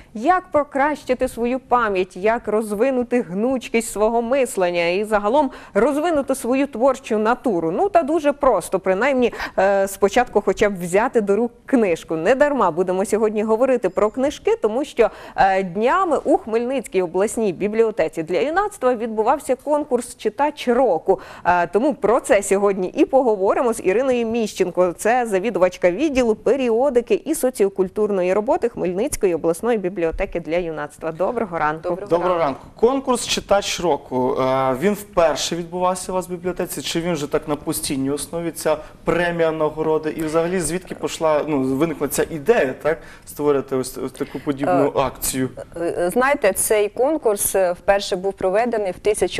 як покращити свою пам'ять, як розвинути гнучкість свого мислення і загалом розвинути свою творчу натуру. Ну та дуже просто, принаймні спочатку хоча б взяти до рук книжку. Не дарма будемо сьогодні говорити про книжки, тому що днями у Хмельницькій обласній бібліотеці для юнацтва відбувався конкурс «Читач року». Тому про це сьогодні і поговоримо з Іриною Міщенко. Це завідувачка відділу періодики і соціокультурної роботи Хмельницької обласної бібліотеки для юнацтва. Доброго ранку. Доброго ранку. Конкурс «Читач року». Він вперше відбувався у вас в бібліотеці? Чи він вже так на постійній основі, ця премія нагороди? І взагалі звідки виникла ця ідея, так, створити ось таку подібну акцію? Знаєте, цей конкурс вперше був проведений в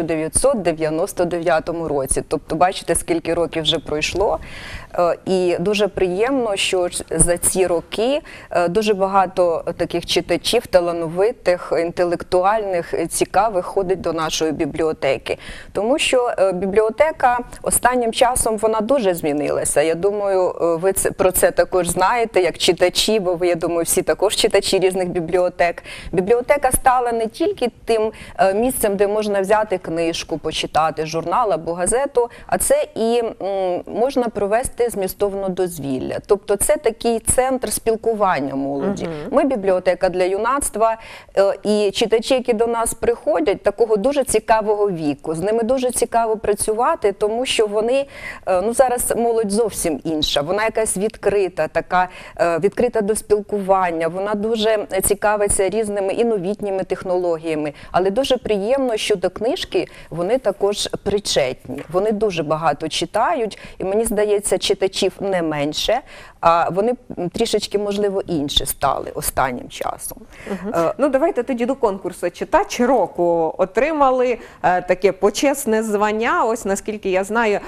1999 році. Тобто, бачите, скільки років вже пройшло. І дуже приємно, що за ці роки дуже багато таких читачів, талановитих, інтелектуальних, цікавих ходить до нашої бібліотеки. Тому що бібліотека останнім часом вона дуже змінилася. Я думаю, ви про це також знаєте, як читачі, бо ви, я думаю, всі також читачі різних бібліотек. Бібліотека стала не тільки тим місцем, де можна взяти книжку, почитати, журнал або газету, а це і можна провести змістовне дозвілля. Тобто це такий центр спілкування молоді. Ми бібліотека для юнацтва, і читачі, які до нас приходять, такого дуже цікавого віку. З ними дуже цікаво працювати, тому що вони, зараз молодь зовсім інша. Вона якась відкрита, така відкрита до спілкування, вона дуже цікавиться різними і новітніми технологіями. Але дуже приємно, що до книжки вони також причетні. Вони дуже багато читають, і мені здається, читачів не менше, а вони трішечки, можливо, інші стали останнім часом. Ну, давайте тоді до конкурсу «Читач року». Отримали таке почесне звання. Ось, наскільки я знаю,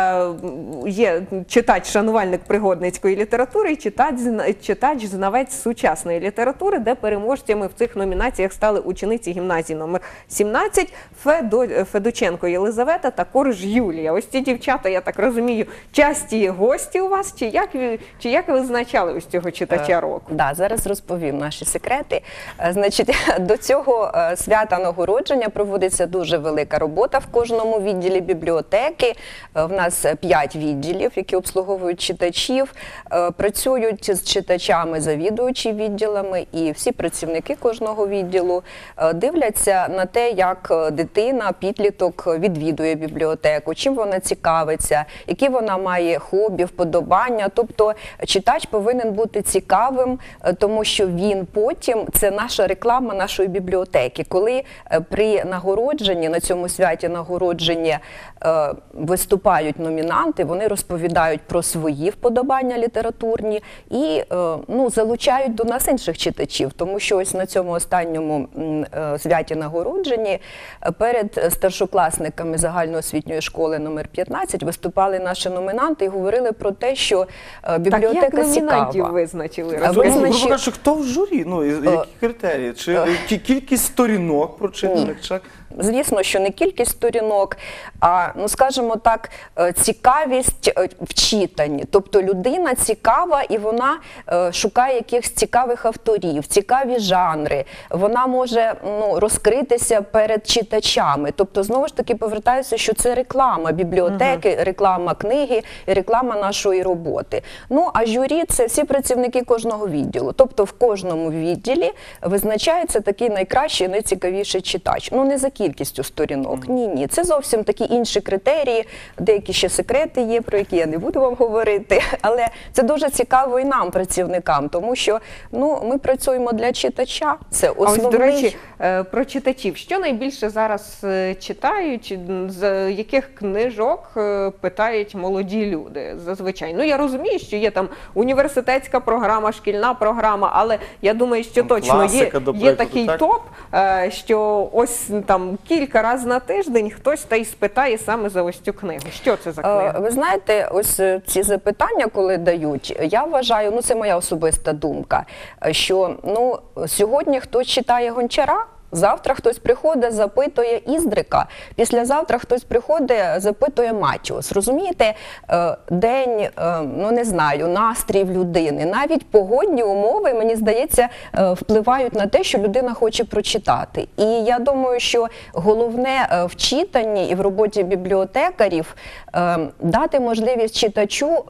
є читач-шанувальник пригодницької літератури і читач-знавець сучасної літератури, де переможцями в цих номінаціях стали учениці гімназії номер 17 Федоченко Єлизавета та Корж Юлія. Ось ці дівчата, я так розумію, часті гості у вас, чи як ви визначали ось цього читача року? Так, зараз розповім наші секрети. Значить, до цього свята нагородження проводиться дуже велика робота в кожному відділі бібліотеки. В нас 5 відділів, які обслуговують читачів. Працюють з читачами завідуючі відділами, і всі працівники кожного відділу дивляться на те, як дитина, підліток відвідує бібліотеку, чим вона цікавиться, які вона має хобі, вподобання. Тобто читач повинен бути цікавим, тому що він потім, це наша реклама нашої бібліотеки. Коли при нагородженні, на цьому святі нагородження виступають номінанти, вони розповідають про свої вподобання літературні і залучають до нас інших читачів. Тому що ось на цьому останньому святі нагородженні перед старшокласниками загальноосвітньої школи номер 15 виступали наші номінанти і говорили про те, що бібліотека цікава. Так, як номінантів визначили? Ви кажете, хто в журі? Які критерії? Чи кількість сторінок прочитаних? Звісно, що не кількість сторінок, а, скажімо так, цікавість в читанні. Тобто людина цікава і вона шукає якихось цікавих авторів, цікаві жанри. Вона може розкритися перед читачами. Тобто, знову ж таки, повертаюся, що це реклама бібліотеки, реклама книги і реклама нашої роботи. А журі – це всі працівники кожного відділу. Тобто, в кожному відділі визначається такий найкращий, найцікавіший читач. Не за кількістю сторінок. Ні. Це зовсім такі інші критерії, деякі ще секрети є, про які я не буду вам говорити, але це дуже цікаво і нам, працівникам, тому що ми працюємо для читача, це основний... А ось, до речі, про читачів. Що найбільше зараз читають, з яких книжок питають молоді люди зазвичай? Я розумію, що є там університетська програма, шкільна програма, але я думаю, що точно є такий топ, що ось там кілька разів на тиждень хтось та й спитає саме за ось цю книгу. Що це за книга? Ви знаєте, ось ці запитання, коли дають, я вважаю, це моя особиста думка, що сьогодні хтось читає Гончара, Завтра хтось приходить, запитує Іздрика, післязавтра хтось приходить, запитує Матіос. Розумієте, день, ну не знаю, настрій в людини, навіть погодні умови, мені здається, впливають на те, що людина хоче прочитати. І я думаю, що головне в читанні і в роботі бібліотекарів дати можливість читачу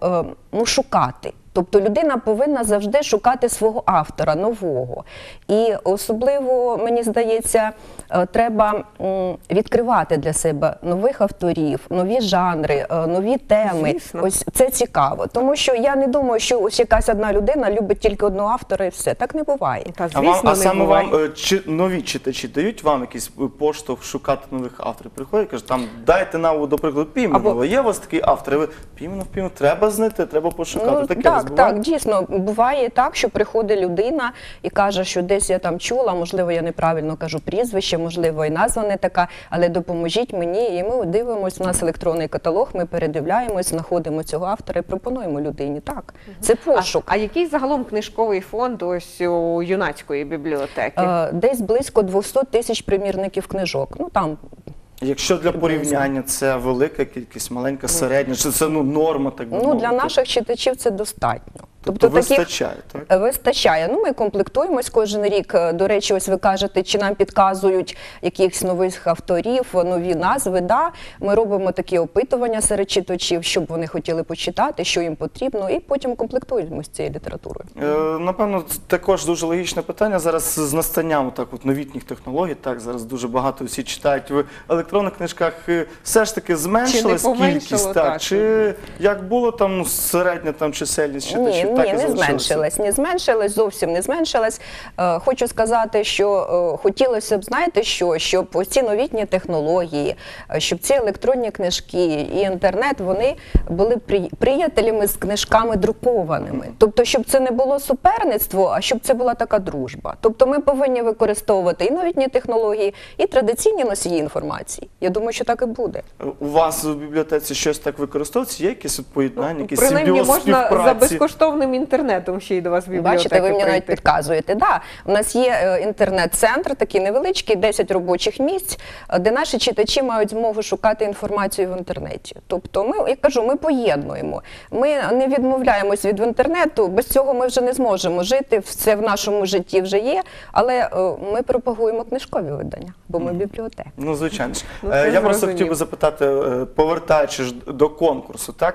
шукати. Тобто людина повинна завжди шукати свого автора, нового. І особливо, мені здається, треба відкривати для себе нових авторів, нові жанри, нові теми. Звісно. Ось це цікаво. Тому що я не думаю, що ось якась одна людина любить тільки одного автора і все. Так не буває. Та, звісно, А не саме буває. вам нові читачі дають вам якийсь поштовх шукати нових авторів? Приходять, кажуть, там дайте нам, до прикладу, Піменова. Є у вас такий автор? І ви Піменов, треба знайти, треба пошукати. Таке так, вас буває? так, дійсно, буває так, що приходить людина і каже, що десь я там чула, можливо, я неправильно кажу прізвище, можливо, і назва не така, але допоможіть мені, і ми дивимося, у нас електронний каталог, ми передивляємось, знаходимо цього автора і пропонуємо людині. Так, це пошук. А який загалом книжковий фонд ось у юнацької бібліотеки? Десь близько 200 тисяч примірників книжок. Ну, там Якщо для порівняння це велика кількість, маленька, середня, чи це норма, так би Ну, мовити? для наших читачів це достатньо. Тобто вистачає, так? Вистачає. Ну, ми комплектуємось кожен рік. До речі, ось ви кажете, чи нам підказують якихось нових авторів, нові назви. Да, ми робимо такі опитування серед читачів, щоб вони хотіли почитати, що їм потрібно, і потім комплектуємось цією літературою. Напевно, також дуже логічне питання. Зараз з настанням так, от, новітніх технологій, так, зараз дуже багато всі читають в електронних книжках. Все ж таки зменшилась поменшало, кількість, так? Чи як було там середня там, чисельність читачів, так і не залишилося? не зменшилась, зовсім не зменшилась. Хочу сказати, що хотілося б, знаєте що, щоб ось ці новітні технології, щоб ці електронні книжки і інтернет, вони були приятелями з книжками друкованими. Тобто, щоб це не було суперництво, а щоб це була така дружба. Тобто ми повинні використовувати і новітні технології, і традиційні носії інформації. Я думаю, що так і буде. У вас в бібліотеці щось так використовується? Є якісь поєднання, якісь Принаймні симбіоз можна за співпраці? безкоштовним інтернетом ще й до вас в бібліотеку Бачите, ви мені навіть прийти. підказуєте. Да, у нас є інтернет-центр, такий невеличкий, 10 робочих місць, де наші читачі мають змогу шукати інформацію в інтернеті. Тобто ми, я кажу, ми поєднуємо. Ми не відмовляємось від інтернету, без цього ми вже не зможемо жити, все в нашому житті вже є, але ми пропагуємо книжкові видання, бо ми бібліотека. Ну, звичайно ж. Ну, це Я просто зрозуміло. хотів би запитати, повертаючись до конкурсу, так?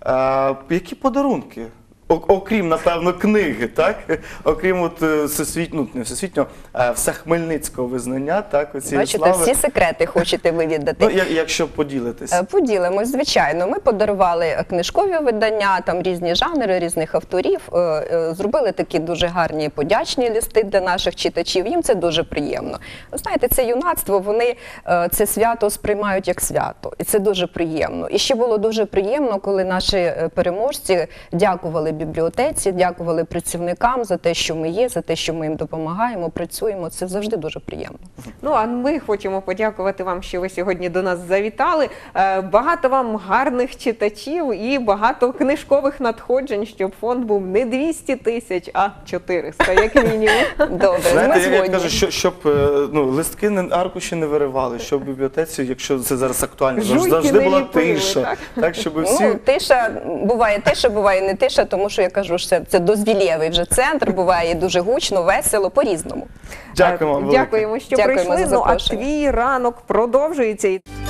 Які подарунки? Окрім, напевно, книги, так? Окрім от не всесвітнього, всехмельницького визнання, так? Оцієї Бачите, слави. всі секрети хочете вивідати. Ну, якщо поділитись. Поділимось, звичайно. Ми подарували книжкові видання, там різні жанри, різних авторів, зробили такі дуже гарні подячні листи для наших читачів. Їм це дуже приємно. Ви знаєте, це юнацтво, вони це свято сприймають як свято. І це дуже приємно. І ще було дуже приємно, коли наші переможці дякували бібліотеці, дякували працівникам за те, що ми є, за те, що ми їм допомагаємо, працюємо. Це завжди дуже приємно. Ну, а ми хочемо подякувати вам, що ви сьогодні до нас завітали. Багато вам гарних читачів і багато книжкових надходжень, щоб фонд був не 200 тисяч, а 400, як мінімум. Добре, ми Знаєте, я згодні. кажу, щоб листки, аркуші не виривали, щоб в бібліотеці, якщо це зараз актуально, Жуйки завжди не була ліпили, тиша. Так, щоб всі... Ну, тиша, буває не тиша, тому що, я кажу, що це дозвілєвий вже центр, буває дуже гучно, весело, по-різному. Дякуємо вам велике. Дякуємо, що Дякуємо прийшли. за Ну, а запрошення. твій ранок продовжується.